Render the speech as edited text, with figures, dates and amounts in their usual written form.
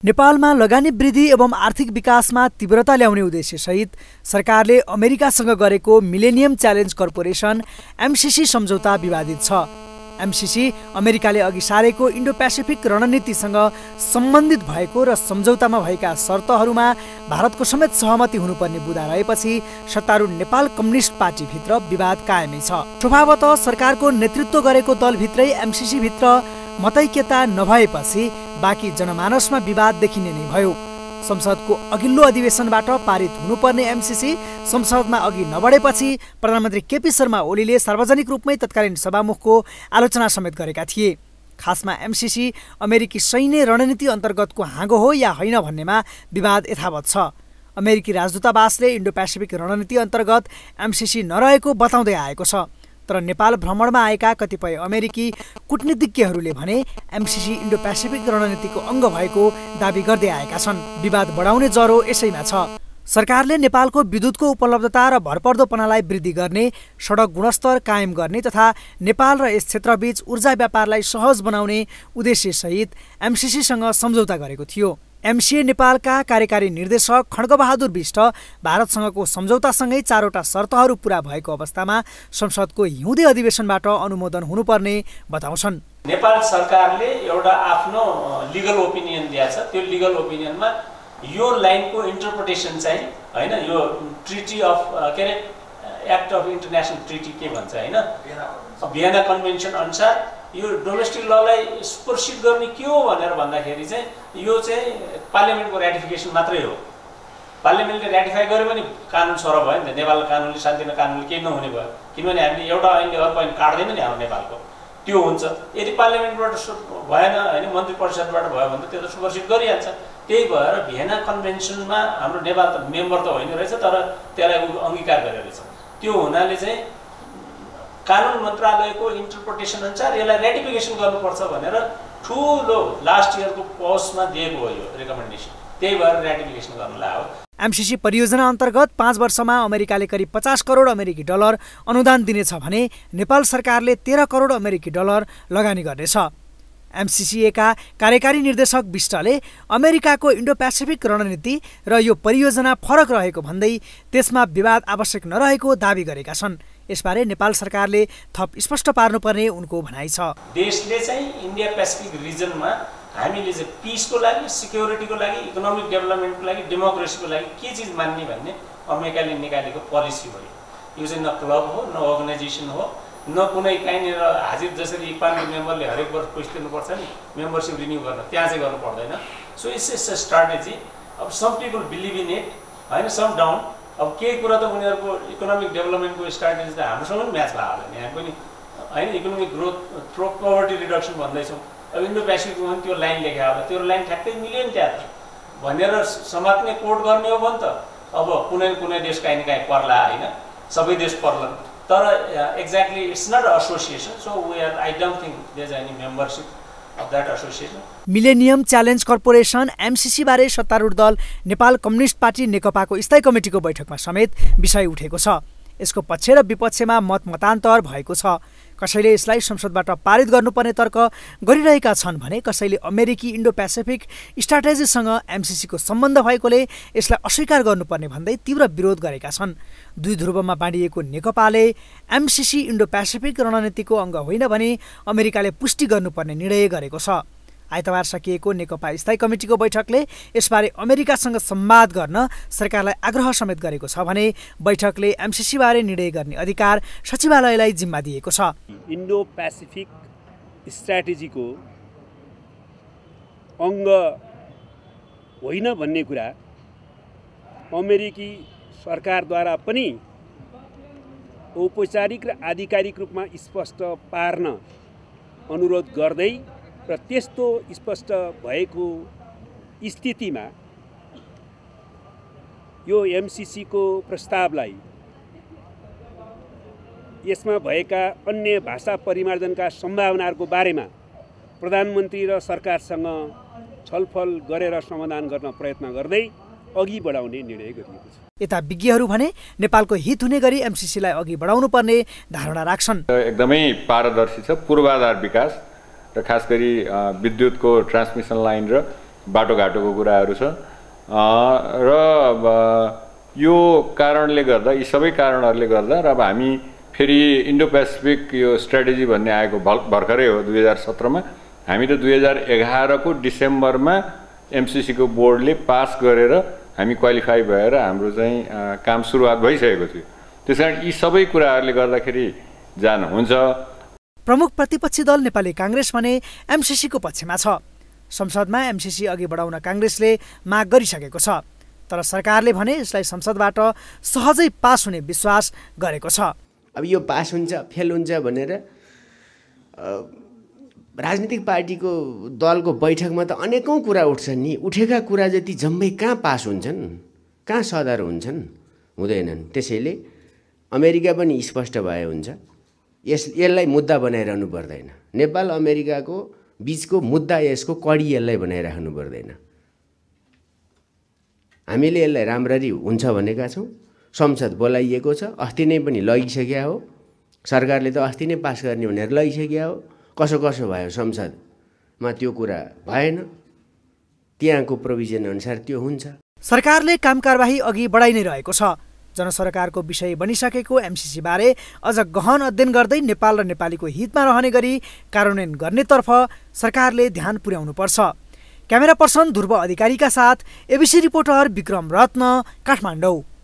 नेपालमा लगानी वृद्धि एवं आर्थिक विकासमा तीव्रता ल्याउने उद्देश्यसहित सरकारले अमेरिकासँग गरेको मिलेनियम च्यालेन्ज कर्पोरेसन एमसीसी सम्झौता विवादित छ। एमसीसी अमेरिकाले अघि सारेको इन्डो पेसिफिक रणनीतिसँग सम्बन्धित भएको र सम्झौतामा भएका शर्तहरूमा भारतको समेत सहमति हुनुपर्ने बुँदा रहेपछि सत्तारूढ नेपाल कम्युनिस्ट पार्टीभित्र विवाद कायमै छ। स्वभावतः सरकारको नेतृत्व गरेको दलभित्रै एमसीसी भित्र मतैक्यता नभएपछि बाँकी जनमानसमा विवाद देखिने नै भयो। संसदको अघिल्लो अधिवेशनबाट पारित हुनुपर्ने एमसीसी संसदमा अघि नबढेपछि प्रधानमन्त्री केपी शर्मा ओलीले सार्वजनिक रूपमै तत्कालीन सभामुखको आलोचना समेत गरेका थिए। खासमा एमसीसी अमेरिकी सैन्य रणनीति अन्तर्गतको हाँगो हो या होइन भन्नेमा विवाद यथावत छ। अमेरिकी राजदूतावासले इन्डो पेसिफिक रणनीति अन्तर्गत एमसीसी नरहेको बताउँदै आएको छ। तर नेपाल भ्रमणमा आएका कतिपय अमेरिकी कूटनीतिज्ञहरूले भने एमसीसी इन्डो पेसिफिक रणनीतिको अङ्ग भएको दाबी गर्दै आएका छन्। विवाद बढाउने जरो यसैमा छ। सरकारले नेपालको विद्युतको उपलब्धता र भरपर्दोपनालाई वृद्धि गर्ने, सडक गुणस्तर कायम गर्ने तथा नेपाल र यस क्षेत्रबीच ऊर्जा व्यापारलाई सहज बनाउने उद्देश्यसहित एमसीसीसँग सम्झौता गरेको थियो। एमसीए नेपालका कार्यकारी निर्देशक खड्गबहादुर बिष्ट भारतसँगको सम्झौतासँगै चारवटा शर्तहरू पूरा भएको अवस्थामा संसदको हिउँदे अधिवेशनबाट अनुमोदन हुनुपर्ने बताउँछन्। नेपाल सरकारले एउटा आफ्नो लिगल ओपिनियन दिएको छ। त्यो लिगल ओपिनियनमा यो लाइनको इन्टरप्रिटेसन चाहिँ हैन, यो ट्रिटी अफ के अरे एक्ट अफ इन्टरनेसनल ट्रिटी के भन्छ हैन, भियना कन्भेन्सन अनुसार यो डोमेस्टिक ललाई सुपरसिड गर्ने के हो भनेर भन्दाखेरि चाहिँ यो चाहिँ पार्लियामेन्टको रेटिफिकेसन मात्रै हो। पार्लियामेन्टले रेटिफाई गर्यो भने कानुन सर भयो नि त। नेपाल कानुनले शान्तिनो कानुनले केही नहुने भयो, किनभने हामीले एउटा ऐनले अर्को ऐन काट्दैन नि हाम्रो नेपालको। त्यो हुन्छ। यदि पार्लियामेन्टबाट भएन हैन, मन्त्री परिषदबाट भयो भने त त्यो त सुपरसिड गरिहाल्छ। त्यही भएर भियना कन्भेन्सनमा हाम्रो नेपाल त मेम्बर त होइन रहेछ, तर त्यसलाई अङ्गीकार गरेको रहेछ। त्यो हुनाले चाहिँ कानुन मन्त्रालयको इन्टरप्रिटेसन अनुसार यसलाई रेटिफिकेसन गर्नुपर्छ भनेर ठुलो लास्ट इयरको पोस्टमा दिएको हो यो रेकमेन्डेसन। त्यही भएर रेटिफिकेसन गर्नलाई हो। एमसीसी परियोजना अन्तर्गत 5 वर्षमा अमेरिकाले करिब 50 करोड अमेरिकी डलर अनुदान दिनेछ भने नेपाल सरकारले 13 करोड अमेरिकी डलर लगानी गर्नेछ। एमसीसीएका कार्यकारी निर्देशक बिष्टले अमेरिकाको इन्डो पेसिफिक रणनीति र यो परियोजना फरक रहेको भन्दै त्यसमा विवाद आवश्यक नरहेको दाबी गरेका छन्। यसबारे नेपाल सरकारले थप स्पष्ट पार्नुपर्ने उनको भनाइ छ। देशले चाहिँ इन्डिया पेसिफिक रिजनमा हामीले चाहिँ पिसको लागि, सिक्युरिटीको लागि, इकोनोमिक डेभलपमेन्टको लागि, डेमोक्रेसीको लागि के चिज मान्ने भन्ने अमेरिकाले निकालेको पोलिसी हो। यो चाहिँ न क्लब हो, न अर्गनाइजेसन हो, न कुनै कहीँनिर हाजिर जसरी इक्वालिटी मेम्बरले हरेक वर्ष पैसा तिर्नुपर्छ नि मेम्बरसिप रिन्यू गर्न, त्यहाँ चाहिँ गर्नु पर्दैन। So it's a strategy. अब some people believe in it होइन, सम डाउन। अब केही कुरा त उनीहरूको इकोनोमिक डेभलपमेन्टको स्ट्राटेजी त हाम्रोसँग पनि म्याच भयो होला नि। यहाँ पनि होइन इकोनोमिक ग्रोथ, पोभर्टी रिडक्सन भन्दैछौँ। अब इन्डो पेसिफिकमा पनि त्यो लाइन लेखेको होला, त्यो लाइन ठ्याक्कै मिल्यो नि त्यहाँ त भनेर समात्ने कोट गर्ने हो भने त अब कुनै कुनै देश काहीँ न काहीँ पर्ला होइन, सबै देश पर्ला। तर exactly it's not association. So we are, I don't think there is any membership of that association. Millennium challenge corporation MCC बारे सत्तारूढ दल नेपाल कम्युनिस्ट पार्टी नेकपाको स्थायी कमिटीको बैठकमा समेत विषय उठेको छ। यसको पक्ष र विपक्षमा मतमतान्तर भएको छ। कसैले यसलाई संसदबाट पारित गर्नुपर्ने तर्क गरिरहेका छन् भने कसैले अमेरिकी इन्डो पेसिफिक स्ट्राटेजीसँग एमसीसीको सम्बन्ध भएकोले यसलाई अस्वीकार गर्नुपर्ने भन्दै तीव्र विरोध गरेका छन्। दुई ध्रुवमा बाँडिएको नेकपाले एमसीसी इन्डो पेसिफिक रणनीतिको अङ्ग होइन भने अमेरिकाले पुष्टि गर्नुपर्ने निर्णय गरेको छ। आइतबार सकिएको नेकपा स्थायी कमिटीको बैठकले यसबारे अमेरिकासँग संवाद गर्न सरकारलाई आग्रह समेत गरेको छ भने बैठकले एमसीसी बारे निर्णय गर्ने अधिकार सचिवालयलाई जिम्मा दिएको छ। इन्डो पेसिफिक स्ट्र्याटेजीको अङ्ग होइन भन्ने कुरा अमेरिकी सरकारद्वारा पनि औपचारिक र आधिकारिक रूपमा स्पष्ट पार्न अनुरोध गर्दै र त्यस्तो स्पष्ट भएको स्थितिमा यो एमसीसीको प्रस्तावलाई यसमा भएका अन्य भाषा परिमार्जनका सम्भावनाहरूको बारेमा प्रधानमन्त्री र सरकारसँग छलफल गरेर समाधान गर्न प्रयत्न गर्दै अघि बढाउने निर्णय गरिएको छ। यता विज्ञहरू भने नेपालको हित हुने गरी एमसीसीलाई अघि बढाउनु पर्ने धारणा राख्छन्। एकदमै पारदर्शी छ। पूर्वाधार विकास र खास गरी विद्युतको ट्रान्समिसन लाइन र बाटोघाटोको कुराहरू छ र यो कारणले गर्दा यी सबै कारणहरूले गर्दा र अब हामी फेरि इन्डो पेसिफिक यो स्ट्र्याटेजी भन्ने आएको भर्खरै हो 2017 मा हामी त 2011 को डिसेम्बरमा एमसिसी को बोर्डले पास गरेर हामी क्वालिफाई भएर हाम्रो चाहिँ काम सुरुवात भइसकेको थियो त्यसकारण यी सबै कुराहरूले गर्दाखेरि जान हुन्छ। प्रमुख प्रतिपक्षी दल नेपाली कांग्रेस भने एमसिसी को पक्षमा छ। संसदमा एमसिसी अघि बढाउन कांग्रेसले माग गरिसकेको छ तर सरकारले भने यसलाई संसदबाट सहजै पास हुने विश्वास गरेको छ। अब यो पास हुन्छ फेल हुन्छ भनेर राजनीतिक पार्टीको दलको बैठकमा त अनेकौं कुरा उठ्छन् नि, उठेका कुरा जति जम्मै कहाँ पास हुन्छन्, कहाँ सदर हुन्छन्, हुँदैनन्। त्यसैले अमेरिका पनि स्पष्ट भए हुन्छ, यसलाई मुद्दा बनाइरहनु पर्दैन। नेपाल अमेरिकाको बीचको मुद्दा यसको कडी यसलाई बनाइराख्नु पर्दैन। हामीले यसलाई राम्ररी हुन्छ भनेका छौँ। संसद बोलाइएको छ, अस्ति नै पनि लगिसक्या हो, सरकारले त अस्ति नै पास गर्ने भनेर लगिसक्या हो। कसो कसो भयो संसदमा त्यो कुरा भएन, त्यहाँको प्रोभिजन अनुसार त्यो हुन्छ। सरकारले काम कारबाही अघि बढाइ नै रहेको छ। जनसरकारको विषय बनिसकेको एमसिसी बारे अझ गहन अध्ययन गर्दै नेपाल र नेपालीको हितमा रहने गरी कार्यान्वयन गर्नेतर्फ सरकारले ध्यान पुर्याउनु पर्छ। क्यामेरा पर्सन ध्रुव अधिकारीका साथ एबिसी रिपोर्टर विक्रम रत्न, काठमाडौँ।